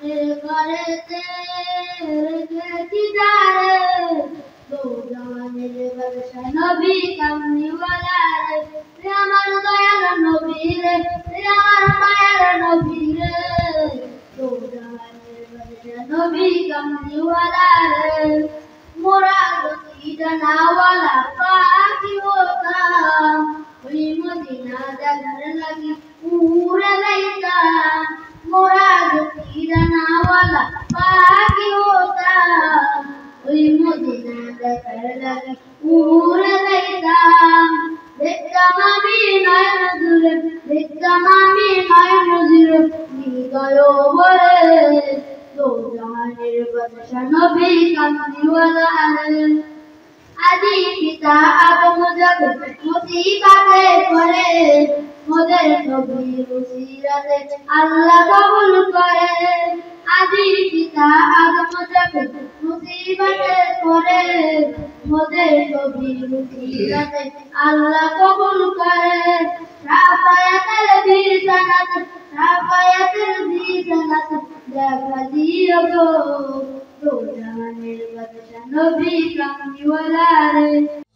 করেতে রেখেছি যারে দো জাহানের বাদশা নবী কামলিওয়ালা রে আমার দয়াল নবী রে আমার মায়ের নবী রে দো জাহানের বাদশা নবী কামলিওয়ালা রে মোরা যদি জানাওয়ালা পাখি হতাম ওই মদিনা দেখার লাগি উড়ে যাইতাম মোরা যদি জানাওয়ালা পাখি হতাম ওই মদিনা দেখার লাগি উড়ে যাইতাম দেখতাম আমি নয়ন জুড়ে দেখতাম আমি নয়ন জুড়ে হৃদয় ভরে দো জাহানের বাদশা নবী কামলিওয়ালা আদি পিতা আদম জগৎ মুসিবতে পড়ে মোদের নবীর উসিলাতে আল্লাহ কবুল করে আদি পিতা আদম জগৎ মুসিবতে পড়ে মোদের নবীর উসিলাতে আল্লাহ কবুল করে শাফায়াতের বিছানাতে দেখা দিও গো দো জাহানের বাদশা নবী কামলিওয়ালা রে।